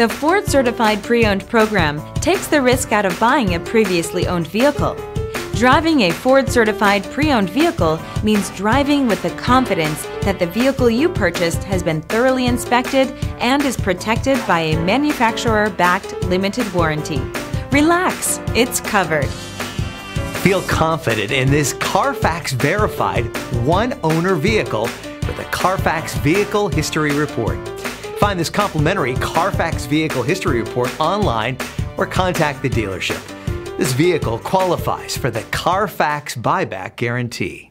The Ford Certified Pre-Owned program takes the risk out of buying a previously owned vehicle. Driving a Ford Certified Pre-Owned vehicle means driving with the confidence that the vehicle you purchased has been thoroughly inspected and is protected by a manufacturer-backed limited warranty. Relax, it's covered. Feel confident in this Carfax verified one-owner vehicle with a Carfax Vehicle History Report. Find this complimentary Carfax Vehicle History Report online or contact the dealership. This vehicle qualifies for the Carfax Buyback Guarantee.